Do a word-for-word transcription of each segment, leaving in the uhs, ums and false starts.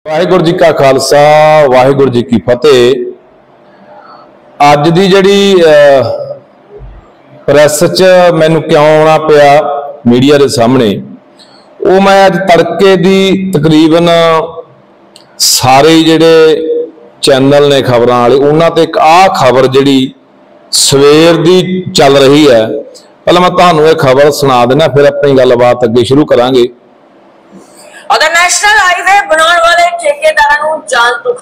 वाहिगुरू जी का खालसा वाहिगुरू जी की फतेह। अज दी जिहड़ी प्रैस च मैनू क्यों आना पिया मीडिया के सामने, वो मैं अज तड़के दी तकरीबन सारे जिहड़े चैनल ने खबरां वाले उन्हां ते एक आ खबर जिहड़ी सवेर दी चल रही है, पहले मैं तुहानूं ये खबर सुना देना, फिर अपनी गलबात अगे शुरू करांगे। और नेशनल हाईवे बनाने वाले ठेकेदारों को जान तो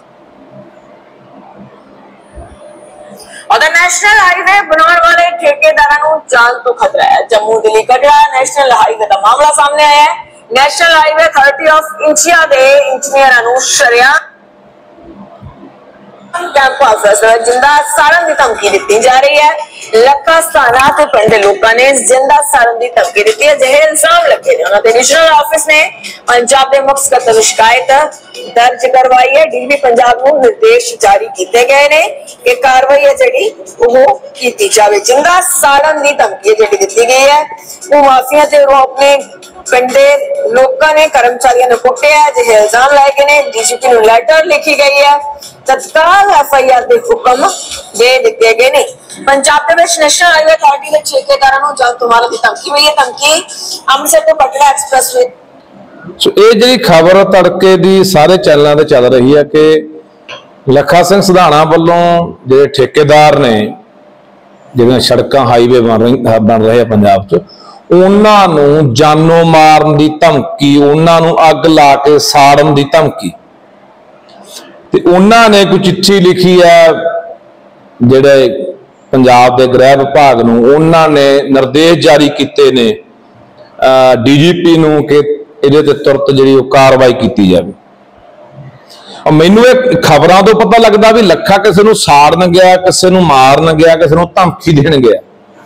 और नेशनल हाईवे बनाने वाले ठेकेदारों को जान तो खतरा है। जम्मू दिल्ली कटरा नेशनल हाईवे का मामला सामने आया है। National highway authority of India के इंजीनियरों को शरिया जिंदा साड़न की धमकी दी जा रही है। लखा स्थाना ते पिंड लोगों ने जिंदा साड़न की धमकी दी है। जहे इल्जाम लगे ने उन्होंने डिविजनल ऑफिस ने पंजाब के मुख्य सकत्तर नूं शिकायत दर्ज करवाई है। डीबी पंजाब को निर्देश जारी किए गए ने कि कार्रवाई है जिहड़ी ओह कीती जावे। जिंदा साड़न की धमकी जिहड़ी दी गई है वो माफिया ते अपने पिंडे लोगों ने कर्मचारियों ने कुटिया जिहे इल्जाम लाए गए ने। डीजीपी नूं लैटर लिखी गई है, तत्काल एफ आई आर के हुक्म दे दिए गए ने। पंजाब के नेशनल हाईवे अथॉरिटी के ठेकेदारों को जान तो मारने की धमकी मिली है। धमकी अमृतसर तो पटना एक्सप्रेस वे सो ये जी खबर तड़के दी सारे चैनलों से चल रही है कि लखा सिंह सिधाना वालों जो ठेकेदार ने जिहड़ियां सड़कां हाईवे बन रही बन रहे हैं पंजाब च, उन्होंने जानों मारन की धमकी, उन्होंने अग ला के साड़न की धमकी, ते उन्होंने कोई चिट्ठी लिखी है जिहड़े पंजाब के गृह विभाग नूं, उन्होंने निर्देश जारी किए ने डीजीपी नूं कि इहदे ते तुरंत जिहड़ी कार्रवाई की जाए। मैनूं ये खबरों तो पता लगता भी लखा किसी नूं साड़न गया, किसी नूं मारन गया, किसी नूं धमकी देण गया।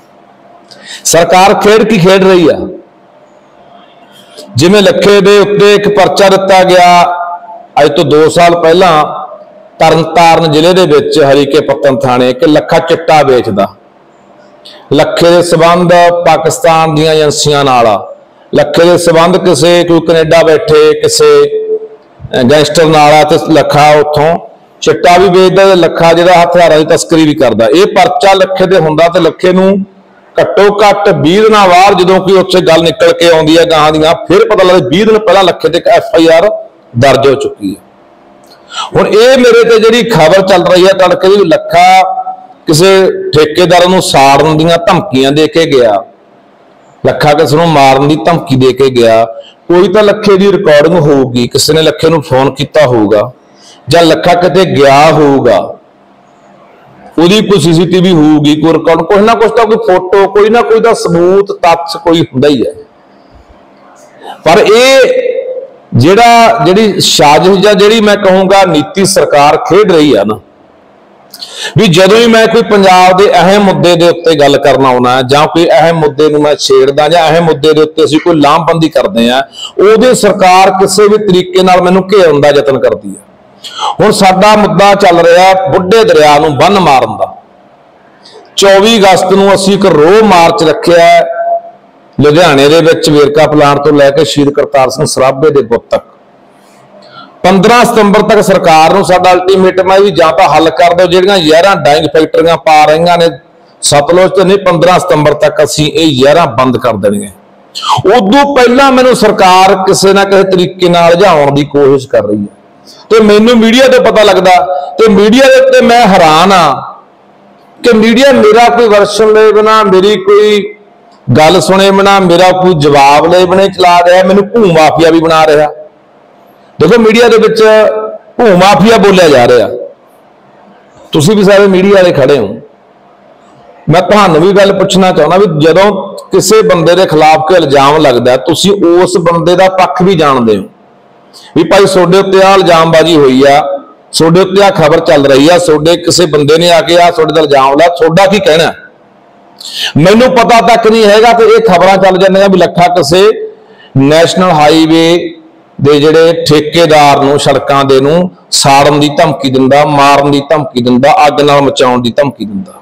सरकार खेड की खेड रही है। जिवें लखे दे उत्ते एक परचा दिता गया अज तो दो साल पहला तरनतारन जिले दे विच हरीके पत्तन थाणे कि लखा चिट्टा बेचदा, लखे दे संबंध पाकिस्तान दीआं एजेंसियां नाल, लखे दे संबंध किसे कोई कनेडा बैठे किसे गैंगस्टर नाल ते लखा उत्थों चिट्टा भी बेचदा ते लखा जिहड़ा हथियारां दी तस्करी भी करदा। ये परचा लखे दे हुंदा ते लखे नूं घट्टो घट्ट बीस दिन बाद जदों कोई उत्थे गल निकल के आउंदी है गां दीआं, फिर पता लगदा बीस दिन पहला लखे ते एफ आई आर दर्ज हो चुकी है। हुण ये मेरे ते जिहड़ी खबर चल रही है तड़के दी, लखा किसी ठेकेदार नूं साड़न दीआं धमकियां दे के गया, लखा किसी नूं मारन दी धमकी दे के गया। कोई तो लखे दी रिकॉर्डिंग होगी, किसी ने लखे नूं फोन किया होगा जां लखा किते गया होगा, उहदी कोई सीसीटीवी होगी, कोई रिकॉर्ड, कुछ ना कुछ तो कोई फोटो, कोई ना कोई तो सबूत तथ्य कोई हुंदा ही है। पर ये जिहड़ा जिहड़ी साजिश जां जिहड़ी मैं कहूँगा नीति सरकार खेड रही है ना, भी जदों ही मैं कोई पंजाब के अहम मुद्दे के उत्ते गल करना आउणा जां कोई अहम मुद्दे नूं मैं छेड़दा जां अहम मुद्दे के उत्ते असीं कोई लामबंदी करदे हां, उहदे सरकार किसी भी तरीके नाल मैनूं घेरन दा यतन करदी है। हुण साडा मुद्दा चल रहा बुढ़े दरिया नूं बंन मारन दा। चौबी अगस्त नूं असीं इक रोह मार्च रखिआ लुधियाणे दे विच वेरका प्लांट तो लैके शहीद करतार सिंह सराभे दे बुत तक। पंद्रह सितंबर तक सरकार नूं साडा अल्टीमेटम है भी जां तां हल कर दो जिहड़ियां ज़हरां डाइंग फैक्टरियां पा रहीआं ने सतलुज ते, नहीं पंद्रह सितंबर तक असीं इह ज़हरां बंद कर देणीआं। उदों पहलां मैनूं सरकार किसी ना किसी तरीके नाल रिझाउण दी कोशिश कर रही है ते मैनूं मीडिया तो पता लगदा ते मीडिया दे उत्ते मैं हैरान हाँ कि मीडिया मेरा कोई वर्शन ले बिना, मेरी कोई गल सुने बिना, मेरा कोई जवाब ले बिना चला रहा, मैनूं भू माफिया भी बना रहा। देखो मीडिया दे विच भू माफिया बोलिया जा रहा, तुसीं भी सारे मीडिया वाले खड़े हो। मैं तुहानूं भी गल पुछना चाहुंदा भी जदों किसी बंदे दे खिलाफ कोई इल्जाम लगदा तुसीं उस बंदे दा पक्ष भी जाणदे हो भी भाई सोडे उत्ते आ इल्जामबाजी हुई आ, सोडे उत्ते आ खबर चल रही है, सोडे किसी बंदे ने आके आ सोडे दा इल्जाम ला, सोडा की कहना मैनूं पता तक नहीं हैगा। तो ये खबरां चल जांदियां भी लखा किसी नैशनल हाईवे दे जिहड़े ठेकेदार नूं सड़कां दे नूं साड़न दी धमकी दिंदा, मारन दी धमकी दिंदा, अग नाल मचाउण दी धमकी दिंदा।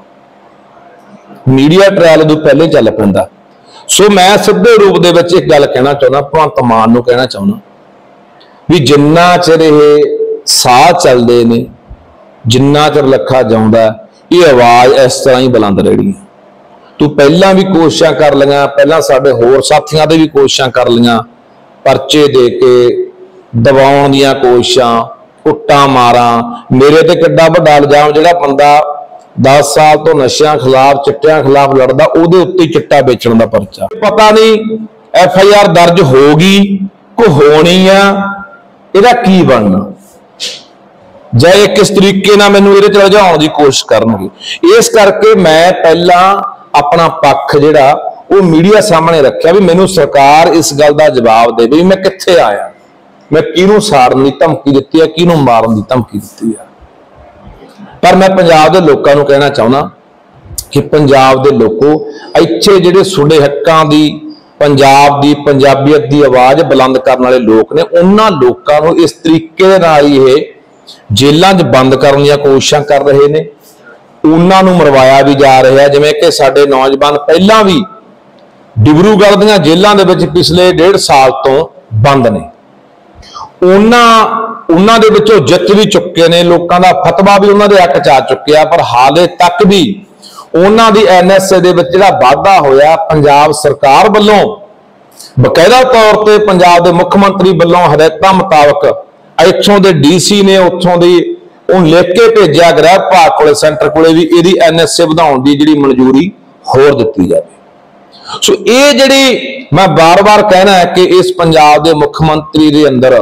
मीडिया ट्रायल उदों पहले चल पैंदा। सो मैं सिद्धे रूप दे विच इक गल कहना चाहुंदा, भगवंत मान नूं कहना चाहुंदा ਵੀ ਜਿੰਨਾ ਚਿਰ ਇਹ ਸਾਹ ਚੱਲਦੇ ਨੇ, ਜਿੰਨਾ ਚਿਰ ਲੱਖਾ ਜਾਉਂਦਾ, ਇਹ ਆਵਾਜ਼ ਇਸ ਤਰ੍ਹਾਂ ਹੀ ਬੁਲੰਦ ਰਹਿਣੀ। ਤੂੰ ਪਹਿਲਾਂ ਵੀ ਕੋਸ਼ਿਸ਼ਾਂ ਕਰ ਲਈਆਂ, ਪਹਿਲਾਂ ਸਾਡੇ ਹੋਰ ਸਾਥੀਆਂ ਦੇ ਵੀ ਕੋਸ਼ਿਸ਼ਾਂ ਕਰ ਲਈਆਂ, ਪਰਚੇ ਦੇ ਕੇ ਦਬਾਉਣ ਦੀਆਂ ਕੋਸ਼ਿਸ਼ਾਂ, ਕੁੱਟਾਂ ਮਾਰਾਂ। ਮੇਰੇ ਤੇ ਕਿੱਡਾ ਵੱਡਾ ਇਲਜ਼ਾਮ, ਜਿਹੜਾ ਬੰਦਾ ਦਸ ਸਾਲ ਤੋਂ ਨਸ਼ਿਆਂ ਖਿਲਾਫ, ਚਿੱਟਿਆਂ ਖਿਲਾਫ ਲੜਦਾ, ਉਹਦੇ ਉੱਤੇ ਚਿੱਟਾ ਵੇਚਣ ਦਾ ਪਰਚਾ। ਪਤਾ ਨਹੀਂ ਐਫ ਆਈ ਆਰ ਦਰਜ ਹੋ ਗਈ ਕੋ ਹੋਣੀ ਆ, ਇਹਦਾ ਕੀ ਬਣਨਾ, ਜਾਂ ਇਹ ਕਿਸ ਤਰੀਕੇ ਨਾਲ ਮੈਨੂੰ ਇਹਦੇ ਚ ਰਝਾਉਣ ਦੀ ਕੋਸ਼ਿਸ਼ ਕਰਨਗੇ। ਇਸ ਕਰਕੇ ਮੈਂ ਪਹਿਲਾਂ ਆਪਣਾ ਪੱਖ ਜਿਹੜਾ ਉਹ ਮੀਡੀਆ ਸਾਹਮਣੇ ਰੱਖਿਆ, ਵੀ ਮੈਨੂੰ ਸਰਕਾਰ ਇਸ ਗੱਲ ਦਾ ਜਵਾਬ ਦੇਵੇ ਵੀ ਮੈਂ ਕਿੱਥੇ ਆਇਆ, ਮੈਂ ਕਿਹਨੂੰ ਸਾੜਨ ਦੀ ਧਮਕੀ ਦਿੱਤੀ ਹੈ, ਕਿਹਨੂੰ ਮਾਰਨ ਦੀ ਧਮਕੀ ਦਿੱਤੀ ਹੈ। ਪਰ ਮੈਂ ਪੰਜਾਬ ਦੇ ਲੋਕਾਂ ਨੂੰ ਕਹਿਣਾ ਚਾਹੁੰਦਾ ਕਿ ਪੰਜਾਬ ਦੇ ਲੋਕੋ, ਇੱਥੇ ਜਿਹੜੇ ਤੁਹਾਡੇ ਹੱਕਾਂ ਦੀ, ਪੰਜਾਬ ਦੀ, ਪੰਜਾਬੀਅਤ ਦੀ ਆਵਾਜ਼ ਬੁਲੰਦ ਕਰਨ ਵਾਲੇ ਲੋਕ ਨੇ, ਉਹਨਾਂ ਲੋਕਾਂ ਨੂੰ ਇਸ ਤਰੀਕੇ ਦੇ ਨਾਲ ਹੀ ਇਹ ਜੇਲ੍ਹਾਂ 'ਚ ਬੰਦ ਕਰਨ ਦੀਆਂ ਕੋਸ਼ਿਸ਼ਾਂ ਕਰ ਰਹੇ ਨੇ, ਉਹਨਾਂ ਨੂੰ ਮਰਵਾਇਆ ਵੀ ਜਾ ਰਿਹਾ। ਜਿਵੇਂ ਕਿ ਸਾਡੇ ਨੌਜਵਾਨ ਪਹਿਲਾਂ ਵੀ ਡਿਬਰੂਗੜ੍ਹ ਦੀਆਂ ਜੇਲ੍ਹਾਂ ਦੇ ਵਿੱਚ ਪਿਛਲੇ ਡੇਢ ਸਾਲ ਤੋਂ ਬੰਦ ਨੇ, ਉਹਨਾਂ ਉਹਨਾਂ ਦੇ ਵਿੱਚੋਂ ਜਿੱਤ ਵੀ ਚੁੱਕੇ ਨੇ, ਲੋਕਾਂ ਦਾ ਫਤਵਾ ਵੀ ਉਹਨਾਂ ਦੇ ਹੱਕ 'ਚ ਆ ਚੁੱਕਿਆ। ਪਰ ਹਾਲੇ ਤੱਕ ਵੀ ਉਹਨਾਂ ਦੀ ਐਨ ਐਸ ਏ ਦੇ ਵਿੱਚ ਜਿਹੜਾ ਵਾਧਾ ਹੋਇਆ, ਪੰਜਾਬ ਸਰਕਾਰ ਵੱਲੋਂ ਬਕਾਇਦਾ ਤੌਰ ਤੇ ਪੰਜਾਬ ਦੇ ਮੁੱਖ ਮੰਤਰੀ ਵੱਲੋਂ ਹਦਾਇਤਾਂ ਮੁਤਾਬਕ ਇੱਥੋਂ ਦੇ ਡੀ ਸੀ ਨੇ ਉੱਥੋਂ ਦੀ ਉਹ ਲਿਖ ਕੇ ਭੇਜਿਆ ਗ੍ਰਹਿ ਵਿਭਾਗ ਕੋਲੇ, ਸੈਂਟਰ ਕੋਲੇ, ਵੀ ਇਹਦੀ ਐਨ ਐਸ ਏ ਵਧਾਉਣ ਦੀ ਜਿਹੜੀ ਮਨਜ਼ੂਰੀ ਹੋਰ ਦਿੱਤੀ ਜਾਵੇ। ਸੋ ਇਹ ਜਿਹੜੀ ਮੈਂ ਬਾਰ-ਬਾਰ ਕਹਿਣਾ ਹੈ ਕਿ ਇਸ ਪੰਜਾਬ ਦੇ ਮੁੱਖ ਮੰਤਰੀ ਦੇ ਅੰਦਰ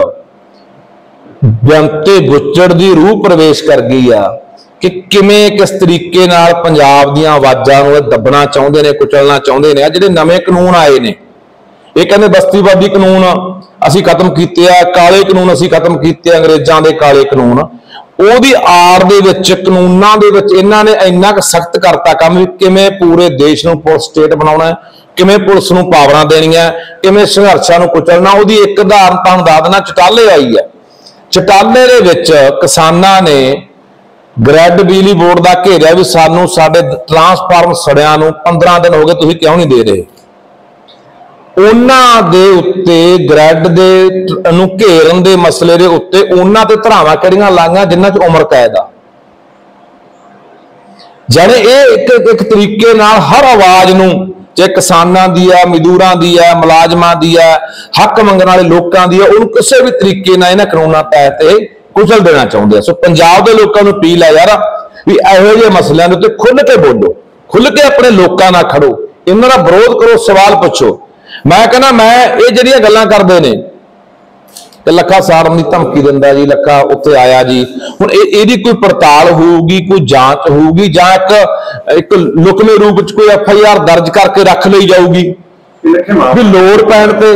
ਬੇਅੰਤੇ ਬੁੱਚੜ ਦੀ ਰੂਹ ਪ੍ਰਵੇਸ਼ ਕਰ ਗਈ ਆ, ਕਿ ਕਿਵੇਂ ਕਿਸ ਤਰੀਕੇ ਨਾਲ ਪੰਜਾਬ ਦੀਆਂ ਆਵਾਜ਼ਾਂ ਨੂੰ ਇਹ ਦੱਬਣਾ ਚਾਹੁੰਦੇ ਨੇ, ਕੁਚਲਣਾ ਚਾਹੁੰਦੇ ਨੇ। ਆ ਜਿਹੜੇ ਨਵੇਂ ਕਾਨੂੰਨ ਆਏ ਨੇ, ਇਹ ਕਹਿੰਦੇ ਬਸਤੀਵਾਦੀ ਕਾਨੂੰਨ ਅਸੀਂ ਖਤਮ ਕੀਤੇ ਆ, ਕਾਲੇ ਕਾਨੂੰਨ ਅਸੀਂ ਖਤਮ ਕੀਤੇ, ਅੰਗਰੇਜ਼ਾਂ ਦੇ ਕਾਲੇ ਕਾਨੂੰਨ। ਉਹਦੀ ਆੜ ਦੇ ਵਿੱਚ, ਕਾਨੂੰਨਾਂ ਦੇ ਵਿੱਚ ਇਹਨਾਂ ਨੇ ਇੰਨਾ ਕੁ ਸਖਤ ਕਰਤਾ ਕੰਮ, ਵੀ ਕਿਵੇਂ ਪੂਰੇ ਦੇਸ਼ ਨੂੰ ਪੁਲਿਸ ਸਟੇਟ ਬਣਾਉਣਾ, ਕਿਵੇਂ ਪੁਲਿਸ ਨੂੰ ਪਾਵਰਾਂ ਦੇਣੀਆਂ, ਕਿਵੇਂ ਸੰਘਰਸ਼ਾਂ ਨੂੰ ਕੁਚਲਣਾ। ਉਹਦੀ ਇੱਕ ਉਦਾਹਰਨ ਤੁਹਾਨੂੰ ਦੱਸ ਦੇਣਾ, ਚਟਾਲੇ ਆਈ ਹੈ। ਚਟਾਲੇ ਦੇ ਵਿੱਚ ਕਿਸਾਨਾਂ ਨੇ ਗ੍ਰਿਡ ਬਿਜਲੀ ਬੋਰਡ ਦਾ ਘੇਰਿਆ, ਵੀ ਸਾਨੂੰ ਸਾਡੇ ਟਰਾਂਸਫਾਰਮ ਸੜਿਆਂ ਨੂੰ ਪੰਦਰਾਂ ਦਿਨ ਹੋ ਗਏ, ਤੁਸੀਂ ਕਿਉਂ ਨਹੀਂ ਦੇ ਰਹੇ। ਉਹਨਾਂ ਦੇ ਉੱਤੇ ਗ੍ਰਿਡ ਦੇ ਨੂੰ ਘੇਰਨ ਦੇ ਮਸਲੇ ਦੇ ਉੱਤੇ ਉਹਨਾਂ ਤੇ ਧਾਰਾਵਾਂ ਕਿਹੜੀਆਂ ਲਾਈਆਂ, ਜਿਨ੍ਹਾਂ 'ਚ ਉਮਰ ਕੈਦ ਆ। ਜਾਣੇ ਇਹ ਇੱਕ ਇੱਕ ਤਰੀਕੇ ਨਾਲ ਹਰ ਆਵਾਜ਼ ਨੂੰ, ਜੇ ਕਿਸਾਨਾਂ ਦੀ ਆ, ਮਜ਼ਦੂਰਾਂ ਦੀ ਆ, ਮੁਲਾਜ਼ਮਾਂ ਦੀ ਆ, ਹੱਕ ਮੰਗਣ ਵਾਲੇ ਲੋਕਾਂ ਦੀ ਆ, ਉਹਨੂੰ ਕਿਸੇ ਵੀ ਤਰੀਕੇ ਨਾਲ ਇਹਨਾਂ ਕਾਨੂੰਨਾਂ ਤਹਿਤ ਕੁਚਲ ਦੇਣਾ ਚਾਹੁੰਦੇ ਆ। ਸੋ ਪੰਜਾਬ ਦੇ ਲੋਕਾਂ ਨੂੰ ਅਪੀਲ ਹੈ ਯਾਰ, ਵੀ ਇਹੋ ਜਿਹੇ ਮਸਲਿਆਂ ਦੇ ਉੱਤੇ ਖੁੱਲ੍ਹ ਕੇ ਬੋਲੋ, ਖੁੱਲ੍ਹ ਕੇ ਆਪਣੇ ਲੋਕਾਂ ਨਾਲ ਖੜੋ, ਇਹਨਾਂ ਦਾ ਵਿਰੋਧ ਕਰੋ, ਸਵਾਲ ਪੁੱਛੋ। ਮੈਂ ਕਹਿੰਦਾ, ਮੈਂ ਇਹ ਜਿਹੜੀਆਂ ਗੱਲਾਂ ਕਰਦੇ ਨੇ ਕਿ ਲੱਖਾ ਸਾੜਨ ਦੀ ਧਮਕੀ ਦਿੰਦਾ ਜੀ, ਲੱਖਾ ਉੱਥੇ ਆਇਆ ਜੀ, ਹੁਣ ਇਹ ਇਹਦੀ ਕੋਈ ਪੜਤਾਲ ਹੋਊਗੀ, ਕੋਈ ਜਾਂਚ ਹੋਊਗੀ, ਜਾਂ ਇੱਕ ਇੱਕ ਲੁਕਵੇਂ ਰੂਪ ਵਿੱਚ ਕੋਈ ਐਫ ਆਈ ਆਰ ਦਰਜ ਕਰਕੇ ਰੱਖ ਲਈ ਜਾਊਗੀ ਵੀ ਲੋੜ ਪੈਣ ਤੇ।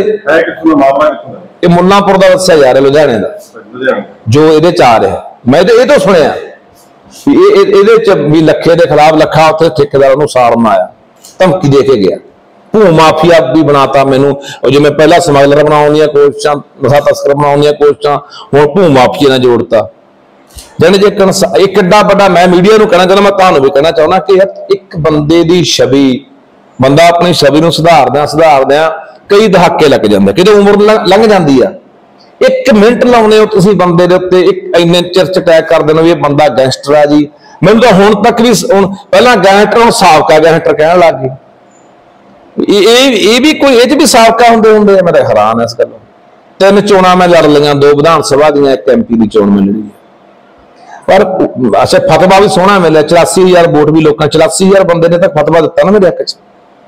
ਇਹ ਮੁੱਲਾਂਪੁਰ ਦਾ ਦੱਸਿਆ ਜਾ ਰਿਹਾ, ਲੁਧਿਆਣੇ ਦਾ, ਜੋ ਇਹਦੇ ਚ ਆ ਰਿਹਾ। ਮੈਂ ਤੇ ਇਹ ਤੋਂ ਸੁਣਿਆ ਵੀ ਇਹ ਇਹਦੇ ਚ ਵੀ ਲੱਖੇ ਦੇ ਖਿਲਾਫ, ਲੱਖਾ ਉੱਥੇ ਠੇਕੇਦਾਰ ਨੂੰ ਸਾੜਨ ਆਇਆ, ਧਮਕੀ ਦੇ ਕੇ ਗਿਆ, ਭੂ ਮਾਫੀਆ ਵੀ ਬਣਾਤਾ ਮੈਨੂੰ। ਜਿਵੇਂ ਪਹਿਲਾਂ ਸਮਗਲਰ ਬਣਾਉਣ ਦੀਆਂ ਕੋਸ਼ਿਸ਼ਾਂ, ਨਸ਼ਾ ਤਸਕਰ ਬਣਾਉਣ ਦੀਆਂ ਕੋਸ਼ਿਸ਼ਾਂ, ਹੁਣ ਭੂ ਮਾਫੀਆ ਨਾਲ ਜੋੜਤਾ। ਜਾਣੀ ਜੇ ਇੱਕ ਏਡਾ ਵੱਡਾ, ਮੈਂ ਮੀਡੀਆ ਨੂੰ ਕਹਿਣਾ ਚਾਹੁੰਦਾ, ਮੈਂ ਤੁਹਾਨੂੰ ਵੀ ਕਹਿਣਾ ਚਾਹੁੰਦਾ ਕਿ ਇੱਕ ਬੰਦੇ ਦੀ ਛਵੀ, ਬੰਦਾ ਆਪਣੀ ਛਵੀ ਨੂੰ ਸੁਧਾਰਦਿਆਂ ਸੁਧਾਰਦਿਆਂ ਕਈ ਦਹਾਕੇ ਲੱਗ ਜਾਂਦੇ, ਕਿਤੇ ਉਮਰ ਲੰਘ ਜਾਂਦੀ ਆ। ਇੱਕ ਮਿੰਟ ਲਾਉਂਦੇ ਹੋ ਤੁਸੀਂ ਬੰਦੇ ਦੇ ਉੱਤੇ, ਇੱਕ ਇੰਨੇ ਚਿਰ ਚ ਅਟੈਕ ਕਰ ਦੇਣਾ ਵੀ ਇਹ ਬੰਦਾ ਗੈਂਗਸਟਰ ਆ ਜੀ। ਮੈਨੂੰ ਤਾਂ ਹੁਣ ਤੱਕ ਵੀ, ਹੁਣ ਪਹਿਲਾਂ ਗੈਂਗਸਟਰ, ਹੁਣ ਸਾਬਕਾ ਗੈਂਗਸਟਰ ਕਹਿਣ ਲੱਗ ਗਏ। ਇਹ ਇਹ ਵੀ ਕੋਈ, ਇਹ ਚ ਵੀ ਸਾਬਕਾ ਹੁੰਦੇ ਹੁੰਦੇ ਆ। ਮੈਂ ਹੈਰਾਨ ਇਸ ਗੱਲੋਂ। ਤਿੰਨ ਚੋਣਾਂ ਮੈਂ ਲੜ ਲਈਆਂ, ਦੋ ਵਿਧਾਨ ਸਭਾ ਦੀਆਂ, ਇੱਕ ਐਮ ਪੀ ਦੀ ਚੋਣ ਮਿਲ ਰਹੀ ਹੈ। ਪਰ ਅੱਛਾ, ਫਤਵਾ ਵੀ ਸੋਹਣਾ ਮਿਲਿਆ, ਚੁਰਾਸੀ ਹਜ਼ਾਰ ਵੋਟ ਵੀ ਲੋਕਾਂ, ਚੁਰਾਸੀ ਹਜ਼ਾਰ ਬੰਦੇ ਨੇ ਤਾਂ ਫਤਵਾ ਦਿੱਤਾ ਨਾ ਮੇਰੇ ਹੱਕ ਚ।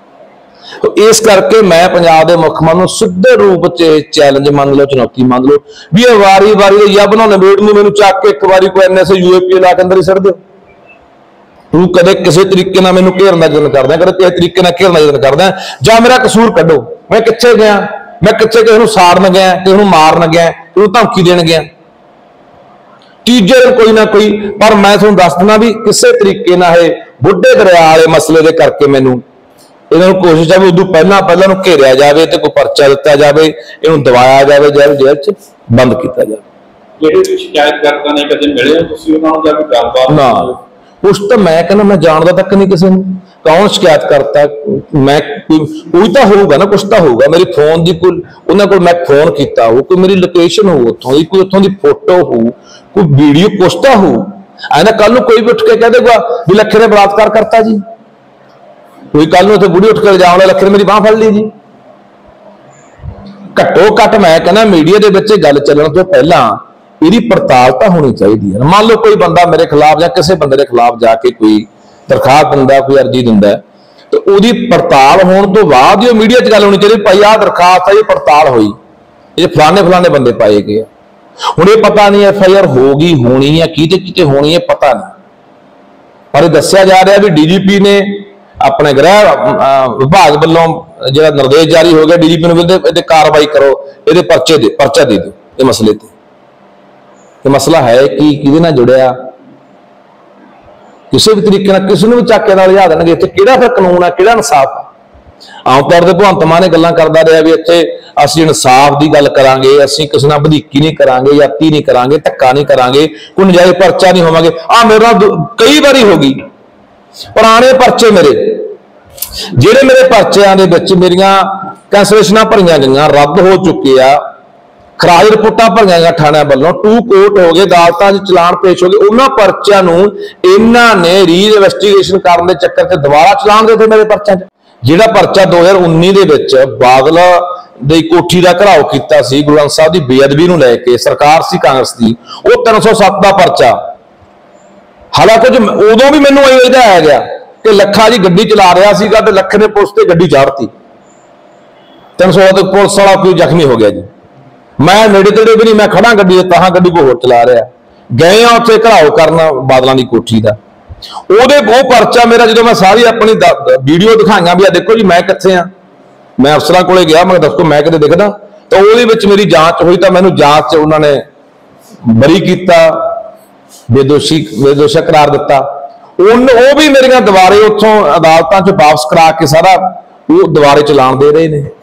ਇਸ ਕਰਕੇ ਮੈਂ ਪੰਜਾਬ ਦੇ ਮੁੱਖ ਮੰਤਰੀ ਨੂੰ ਸਿੱਧੇ ਰੂਪ ਚ ਚੈਲੰਜ ਮੰਨ ਲਓ, ਚੁਣੌਤੀ ਮੰਨ ਲਓ, ਵੀ ਇਹ ਵਾਰੀ ਵਾਰੀ ਜਾਂ ਬਣਾਉਣੇ ਵੇਟ ਨੂੰ ਮੈਨੂੰ ਚੱਕ ਕੇ ਇੱਕ ਵਾਰੀ ਕੋਈ ਐਨ ਐਸ ਯੂ ਏ ਪੀ ਲਾ ਕੇ ਅੰਦਰ ਹੀ ਛੱਡ ਦਿਓ। ਤੂੰ ਕਦੇ ਕਿਸੇ ਤਰੀਕੇ ਨਾਲ ਮੈਨੂੰ ਘੇਰਨ ਦਾ ਯਤਨ ਕਰਦਾ, ਕਦੇ ਕਿਸੇ ਤਰੀਕੇ ਨਾਲ ਘੇਰਨ ਦਾ ਯਤਨ ਕਰਦਾ, ਜਾਂ ਮੇਰਾ ਕਸੂਰ ਕੱਢੋ। ਮੈਂ ਕਿੱਥੇ ਗਿਆ, ਮੈਂ ਕਿੱਥੇ ਕਿਸੇ ਨੂੰ ਸਾੜਨ ਗਿਆ, ਕਿਸੇ ਨੂੰ ਮਾਰਨ ਗਿਆ, ਉਹਨੂੰ ਧਮਕੀ ਦੇਣ ਗਿਆ, ਤੀਜੇ ਦਿਨ ਕੋਈ ਨਾ ਕੋਈ। ਪਰ ਮੈਂ ਤੁਹਾਨੂੰ ਦੱਸ ਦਿੰਦਾ ਵੀ ਕਿਸੇ ਤਰੀਕੇ ਨਾਲ ਇਹ ਬੁੱਢੇ ਦਰਿਆ ਵਾਲੇ ਮਸਲੇ ਦੇ ਕਰਕੇ ਮੈਨੂੰ ਇਹਨਾਂ ਨੂੰ ਕੋਸ਼ਿਸ਼ ਆ ਵੀ ਉਦੋਂ ਪਹਿਲਾਂ ਪਹਿਲਾਂ ਨੂੰ ਘੇਰਿਆ ਜਾਵੇ ਤੇ ਕੋਈ ਪਰਚਾ ਦਿੱਤਾ ਜਾਵੇ, ਇਹਨੂੰ ਦਬਾਇਆ ਜਾਵੇ, ਜੇਲ੍ਹ ਜੇਲ੍ਹ ਚ ਬੰਦ ਕੀਤਾ ਜਾਵੇ। ਜਿਹੜੇ ਤੁਸੀਂ ਸ਼ਿਕਾਇਤਕਰਤਾ ਨੇ ਕਦੇ ਮਿਲੇ ਹੋ ਤੁਸੀਂ ਉਹਨਾਂ ਨੂੰ, ਜਾਂ ਕੋਈ ਗੱਲਬਾਤ? ਨਾ, ਉਸ ਤਾਂ ਮੈਂ ਕਹਿੰਦਾ ਮੈਂ ਜਾਣਦਾ ਤੱਕ ਨਹੀਂ ਕਿਸੇ ਨੂੰ। कौन शिकायत करता, मैं कोई तो होगा ना, कुछ तो होगा, मेरी फोन की कोई उन्होंने को मैं फोन किया हो, कोई मेरी लोकेशन हो उत्थों की, कोई उत्थों की फोटो हो, कोई वीडियो कुछ तो हो। ऐना कल कोई भी उठ के कह देगा भी लखे ने बलात्कार करता जी, कोई कल उसे बुढ़ी उठ कर जाओ लखे ने मेरी बांह फड़ ली जी। घट्टो घट्ट मैं कहना मीडिया के बच्चे गल चलने तो पहला ਇਹਦੀ पड़ताल तो होनी चाहिए है। मान लो कोई बंदा मेरे खिलाफ या किसी बंदे के खिलाफ जाके कोई दरखास्त दिंदा, कोई अर्जी दिंदा, तो उसकी पड़ताल होने तो बाद ही मीडिया च गल होनी चाहिए, भाई आ दरखास्त है, ये पड़ताल हुई, ये फलाने फलाने बंदे पाए गए। हुण ये पता नहीं एफ आई आर होगी होनी है किते किते होनी है पता नहीं, पर दस्सिया जा रहा भी डी जी पी ने अपने गृह विभाग वालों जो निर्देश जारी हो गया, डी जी पी ने कार्रवाई करो, ये परचे दे परचा दे दो ये मसले ते। ये मसला है कि किहदे नाल जुड़िया, किसी भी तरीके नाल किसी नूं भी चक के लिजा देणगे। इत्थे किहड़ा फिर कानून है, किहड़ा इंसाफ है। आम तौर पर भगवंत मान ने गल्लां करदा रहा भी इत्थे असीं इंसाफ की गल करांगे, असीं किसी नाल वधीकी नहीं करांगे, जाती नहीं करांगे, धक्का नहीं करांगे, कोई नजायज़ परचा नहीं होवांगे। आ मेरे नाल कई बारी हो गई, पुराने परचे मेरे जिहड़े मेरे परचिआं दे विच मेरियां कैंसलेशनां भरीआं गईआं रद्द हो चुके आ, खराज रिपोर्टां भरीआं गईआं थाणिਆਂ ਵੱਲੋਂ, टू कोर्ट हो गए, अदालतां 'ਚ चलान पेश हो गए, उन्हां परचिआं नूं इन्हां ने री इन्वेस्टिगेशन करन दे चक्कर 'ਚ दुबारा चलान दे दित्ते मेरे परचिआं 'ਚ। ਜਿਹੜਾ परचा दो हज़ार उन्नीस ਦੇ ਵਿੱਚ ਬਾਦਲ ਦੀ ਕੋਠੀ ਦਾ ਘਰਾਓ ਕੀਤਾ ਸੀ ਗੁਰੂ ਗ੍ਰੰਥ ਸਾਹਿਬ ਦੀ ਬੇਅਦਬੀ ਨੂੰ ਲੈ ਕੇ, ਸਰਕਾਰ ਸੀ ਕਾਂਗਰਸ ਦੀ, ਉਹ तीन सौ सात ਦਾ परचा। ਹਾਲਾਂਕਿ ਉਦੋਂ ਵੀ ਮੈਨੂੰ ਇਹਦਾ ਆਇਆ ਗਿਆ ਕਿ ਲੱਖਾ ਜੀ ਗੱਡੀ ਚਲਾ ਰਿਹਾ ਸੀਗਾ ਤੇ ਲੱਖ ਨੇ ਪੁਲਿਸ ਤੇ ਗੱਡੀ ਚਾੜਤੀ, तीन सौ तक पुलिस वाला कोई जख्मी हो गया जी। मैं नेड़े तेड़े भी नहीं, मैं खड़ा गड्डी तां गड्डी को होर चला रहा, गए आ उत्थे घराओ करना बादलों की कोठी का, ਉਹਦੇ ਉਹ परचा मेरा जो मैं सारी अपनी वीडियो दिखाइया भी आ देखो जी मैं कित्थे आ, मैं अफसरां कोले गया, मैं दसो मैं किते दिखदा, तो ਉਹਦੇ ਵਿੱਚ मेरी जांच हुई, तो मैनूं जांच च उन्होंने बरी किया, बेदोशी बेदोषा करार दिता। उन वो भी मेरियां दुबारे उत्थों अदालतां च वापस करा के सारा वो दुबारे चलान दे रहे हैं।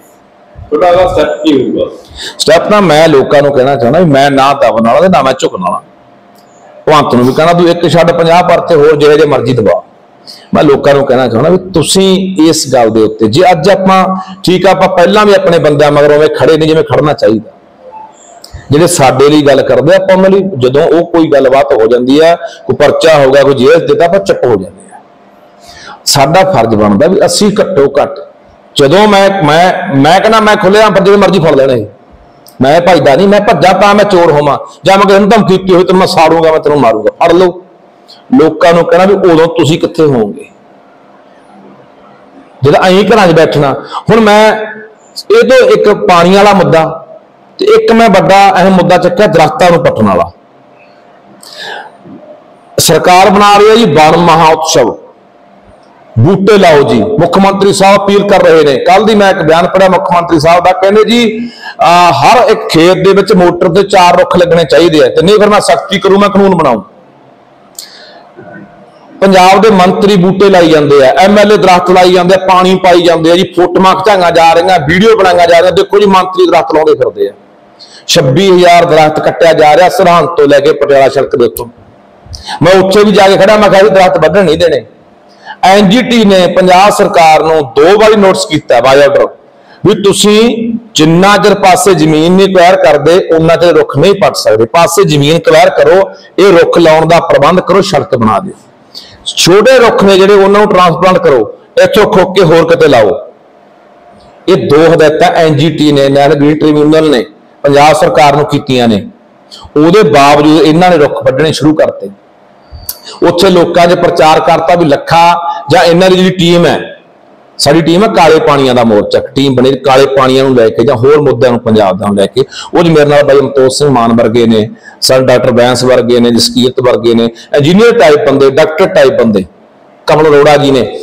स्टैप ना मैं लोगों को कहना चाहना भी मैं ना दबन वाला ना मैं झुकन वाला, भगवंत नूं भी कहना तू एक छड्ड पचास परचे होर जिहे जे मर्जी दबा। मैं लोगों को कहना चाहना भी तुसीं इस गल दे उत्ते जे अज आपां ठीक आपां पहलां भी अपने बंदिआं मगरों वे खड़े नहीं जिवें खड़ना चाहिए, ਜਿਹੜੇ ਸਾਡੇ ਲਈ ਗੱਲ ਕਰਦੇ ਆਪਾਂ ਉਹਨਾਂ ਲਈ ਜਦੋਂ ਉਹ ਕੋਈ ਗੱਲਬਾਤ ਹੋ ਜਾਂਦੀ ਹੈ, ਕੋਈ ਪਰਚਾ ਹੋ ਗਿਆ, ਕੋਈ ਜੇਲ੍ਹ ਦਿੱਤਾ, ਆਪਾਂ ਚੁੱਪ ਹੋ ਜਾਂਦੇ ਆ। ਸਾਡਾ ਫਰਜ਼ ਬਣਦਾ ਵੀ ਅਸੀਂ ਘੱਟੋ ਘੱਟ ਜਦੋਂ ਮੈਂ ਮੈਂ ਮੈਂ ਕਹਿੰਦਾ ਮੈਂ ਖੁੱਲ੍ਹੇਆਮ ਪਰ ਜਿਹੜੇ ਮਰਜ਼ੀ ਫੜ ਲੈਣੇ, ਮੈਂ ਭੱਜਦਾ ਨਹੀਂ, ਮੈਂ ਭੱਜਾਂ ਤਾਂ ਮੈਂ ਚੋਰ ਹੋਵਾਂ ਜਾਂ ਮੈਂ ਕਿਸੇ ਨੂੰ ਧਮਕੀ ਦਿੱਤੀ ਹੋਈ ਤੈਨੂੰ ਮੈਂ ਸਾੜੂਗਾ, ਮੈਂ ਤੈਨੂੰ ਮਾਰੂਗਾ, ਫੜ ਲਓ। ਲੋਕਾਂ ਨੂੰ ਕਹਿਣਾ ਵੀ ਉਦੋਂ ਤੁਸੀਂ ਕਿੱਥੇ ਹੋਵੋਗੇ ਜਦੋਂ ਅਸੀਂ ਘਰਾਂ 'ਚ ਬੈਠਣਾ। ਹੁਣ ਮੈਂ ਇਹ ਤੋਂ ਇੱਕ ਪਾਣੀ ਵਾਲਾ ਮੁੱਦਾ ਤੇ ਇੱਕ ਮੈਂ ਵੱਡਾ ਅਹਿਮ ਮੁੱਦਾ ਚੱਕਿਆ ਦਰਖਤਾਂ ਨੂੰ ਪੱਟਣ ਵਾਲਾ। ਸਰਕਾਰ ਬਣਾ ਰਹੀ ਹੈ ਜੀ ਵਣ ਮਹਾਉਤਸਵ, बूटे लाओ जी। मुख्यमंत्री साहब अपील कर रहे हैं, कल दी मैं एक बयान पढ़िया मुख्यमंत्री साहब का, कहने जी आ, हर एक खेत दे विच मोटर ते चार रुख लगने चाहिए, तो नहीं फिर मैं सख्ती करूं, मैं कानून बनाऊं। पंजाब के मंत्री बूटे लाई जाते हैं, एम एल ए दरख्त लाई जाते हैं, पानी पाई जाते हैं जी, फोटोआं खिचाईआं जा रही, वीडियो बनाई जा रही, देखो जी मंत्री दरख्त लाउंदे फिरदे आ। छब्बी हजार दरख्त कट्टिया जा रहा सरहंद तो लैके पटियाला सड़क देखो। मैं उत्थे भी जाके खड़ा, मैं कहा दरख्त वढण नहीं देने। एन जी टी ने पंजाब सरकार नूं दो बारी नोटिस किया बाय ऑर्डर भी तुसीं जिन्ना चਿਰ पासे जमीन नहीं क्लियर करते उन्ना चਿਰ रुख नहीं पट सकते, पासे जमीन क्लियर करो, ये रुख लाउण दा प्रबंध करो, सड़क बना दो। छोटे रुख ने जिहड़े उन्हां नूं ट्रांसप्लांट करो, इत्थों खोक के होर किते लाओ। ये दो हदायतां एन जी टी ने नैशनल ग्रीन ट्रिब्यूनल ने पंजाब सरकार नूं कीतियां ने, उहदे बावजूद इन्हां ने रुख वड्ढणे शुरू करते। उत्थे लोकां दे प्रचार करता भी लखा जां इन्हां दी जिहड़ी टीम है, साडी टीम है काले पाणियां दा मोर्चा, टीम बनी काले पाणियां नूं लैके जां होर मुद्दिआं नूं पंजाब दा लैके। उह मेरे नाल भाई अमतोज सिंह मान वर्गे ने, सर डॉक्टर बैंस वर्गे ने, जसकीरत वर्गे ने, इंजीनियर टाइप बंदे, डॉक्टर टाइप बंदे, कमल अरोड़ा जी ने,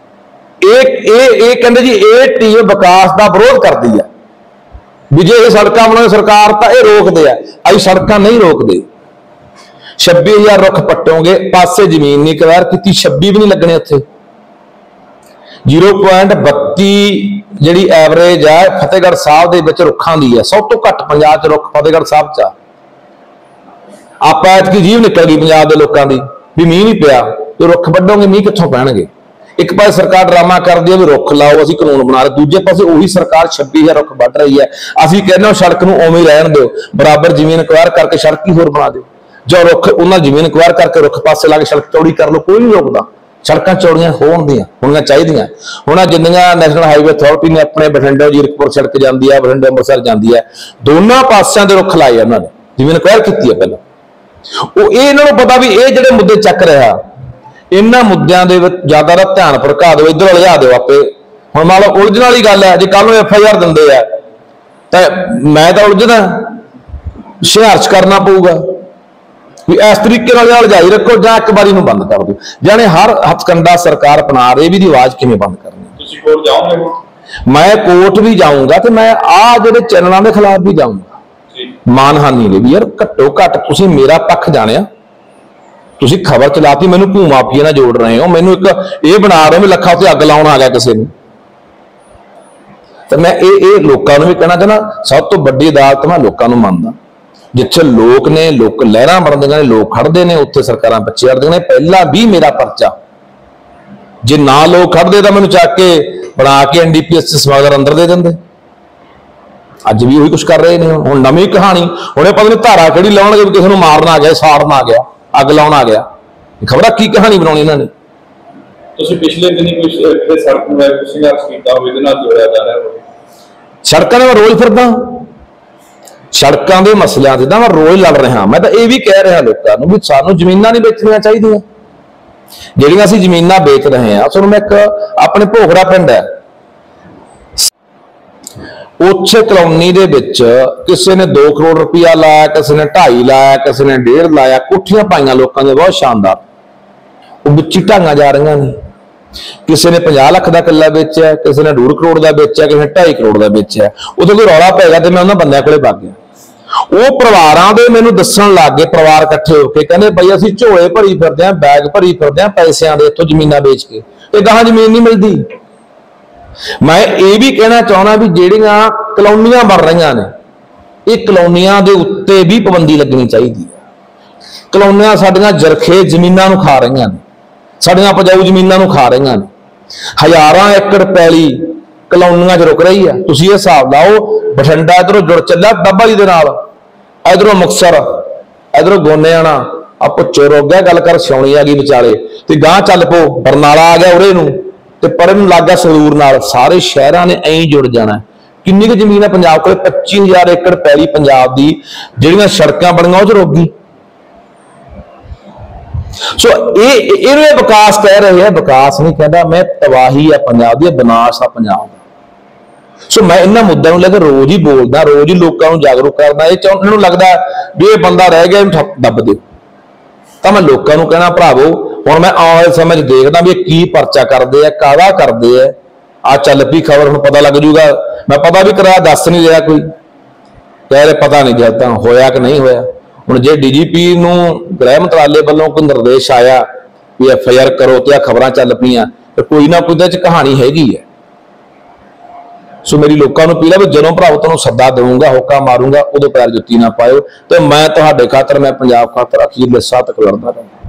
कहते जी ये टीम विकास का विरोध करती है भी जे सड़क बनाए सरकार तो यह रोकते हैं, अभी सड़क नहीं रोकते। छब्बी हजार रुख पट्टोगे, पासे जमीन नहीं क्लियर की, छब्बी भी नहीं लगने उत्थे। जीरो पॉइंट बत्ती जी एवरेज है फतेहगढ़ साहब के रुखों की है, सब तो घट पंजाब च रुख फतेहगढ़ साहब च। आप ऐतकी जीव निकल गई पंजाब के लोगों की भी मीह नहीं पिया, तो रुख वड्डोगे मीह कित्थों पैणगे। एक पास सरकार ड्रामा कर दी है भी रुख लाओ असीं कानून बना रहे, दूजे पासे उही सरकार छब्बी हज़ार रुख वढ रही है। असीं कहने हो सड़क नूं उवें ही रहण दिओ, बराबर जमीन एक्वायर करके सड़क ही होर बना दिओ, जो रुख उन्हां जमीन एक्वायर करके रुख पासे ला के सड़क चौड़ी कर लो, कोई नहीं रोकदा। सड़कां चौड़ियां होण दियां होणीਆਂ ਚਾਹੀਦੀਆਂ। ਹੁਣ जिन्नियां नैशनल हाईवे अथॉरिटी ने अपने बठिंडे जीरकपुर सड़क जाती है, बठिंडे अंमृतसर जाती है, दोनों पासियां दे रुख लाए उन्होंने, जमीन एक्वायर की है पहले। वो इन्हां नूं पता भी ये जिहड़े मुद्दे चक रहा इन्हां मुद्दिआं दे विच ज्यादा दा ध्यान भड़का दो, इधर लिजा दो आपे। हुण मान लो उलझण वाली गल है, जे कल नूं एफ आई आर दिंदे आ तां मैं तां उलझदा, संघर्ष करना पऊगा भी इस तरीके नाल जारी रखो जां एक बारी नूं बंद कर दो। जाने हर हथकंडा सरकार अपना रही भी आवाज किवें बंद करनी। तुसीं कोर्ट जाओगे? मैं कोर्ट भी जाऊंगा तो मैं आ जिहड़े चैनलों के खिलाफ भी जाऊंगा मानहानि ले भी। यार घट्टो घट्ट तुसीं मेरा पक्ष जाणिया, तुसीं खबर चलाती मैनूं भू माफिया नाल जोड़ रहे हो, मैनूं एक ये बना रहे हो भी लखा उत्ते अग लाउण आ गया किसी नूं। तो मैं ये ये लोकां नूं भी कहना चाहना, सब तो वड्डी अदालत मैं लोकां नूं मंनदा, जिथे लोग ने लोक लहरां बनदियां ने, लोग खड़दे ने, उत्थे सरकारां पिछे हटदियां ने। पहला भी मेरा परचा जे ना लोग खड़दे तां मैनूं चक के बना के N D P S smuggler अंदर दे दिंदे। अज भी उही कुछ कर रहे हैं। हुण नवीं कहानी, हुण पता नहीं धारा किहड़ी लाउणगे भी किसी नूं मारन आ गया, साड़न आ गया, अग लाउण आ गया, खबरां की कहानी बनाउणी इन्हां ने। तुसीं पिछले दिनी कोई सड़क नूं संघर्ष कीता होवे, इहदे नाल जोड़िया जा रहा होवे? सड़कां ते मैं रोज़ फिरदा, सड़कों के मसलों से मैं रोज लड़ रहा। मैं तो यह भी कह रहा लोगों को भी सानू जमीनां नहीं बेचनियां चाहिए, जिहड़ियां असीं जमीनां बेच रहे हैं। सुनो, मैं एक अपने भोगड़ा पिंड है, उच्छे कलोनी दे विच किसी ने दो करोड़ रुपया लाया, किसी ने ढाई लाया, किसी ने डेढ़ लाया, कोठियां पाइयां लोगों ने बहुत शानदार, वो बिच ही ढांगा जा रही ने। किसी ने पचास लाख का किला बेचा, किसी ने डेढ़ करोड़ का बेचा, किसी ने ढाई करोड़ का बेचा। उदों कोई रौला पै गया तो मैं उन्होंने बंदियां कोले वग गया। वो परिवारां दे मैनूं दस्सण लग गए, परिवार इकट्ठे होकर कहंदे बई असीं झोले भरी फिरदे हां, बैग भरी फिरदे हां पैसिਆਂ दे, इत्थों जमीनां बेच के, ते गाहां जमीन नहीं मिलदी। मैं ये भी कहना चाहुंदा भी जिहड़ियां कलोनियां बन रहीआं ने, ये कलोनियां दे उत्ते भी पाबंदी लगनी चाहिदी है। कलोनियां साडीआं जरखे जमीनां नूं खा रहीआं ने, साडीआं उपजाऊ जमीनां नूं खा रहीआं ने। हज़ारां एकड़ पैली कलोनियां च रुक रही है। तुसीं ये हिसाब लाओ, बठिंडा इधरों जुड़ चलिया डब्बाली दे नाल, इधरों मुक्तसर, इधरों गोनेआना, आ भुच्चो रुक गया, गल कर सिउणी आ गई विचाले, ते गांह चल पो बरनाला आ गया उरे नूं, ते परे नूं लग गया संगरूर नाल। सारे शहरां ने ऐं जुड़ जाना। किन्नी क जमीन है पंजाब कोल? पच्ची हज़ार एकड़ पैली पंजाब दी, जिहड़ियां सड़कां बणीआं उह च रुक गई। सो ये विकास कह रहे हैं, विकास नहीं कहता मैं, तबाही है पंजाब दी, विनाश है पंजाब दा। सो मैं इन्हां मुद्दों लेकर रोज ही बोलदा, रोज ही लोगों को जागरूक करदा। ये उन्होंने लगता भी ये बंदा रह गया दब दो, तो मैं लोगों को कहना भरावो हुण मैं आने वाले समय देखदा भी की परचा करते हैं, काहदा करते हैं। आ चल पई खबर, हुण पता लग जूगा। मैं पता भी करा दस नहीं रहा, कोई कह रहे पता नहीं जब तक होया कि नहीं होया। हुण जे डी जी पी नूं गृह मंत्रालय वालों कोई निर्देश आया भी एफ आई आर करो तो खबर चल पईआं, तो कोई ना कोई इहदे च कहानी हैगी है। सो मेरी लोगों को अपील है भी जदों भरावो तुहानूं सद्दा दूंगा, होका मारूंगा, उदों पैर जुत्ती ना पाओ। तो मैं तुहाडे खातर, मैं पंजाब खातर अखीरले साह तक लड़दा रहां।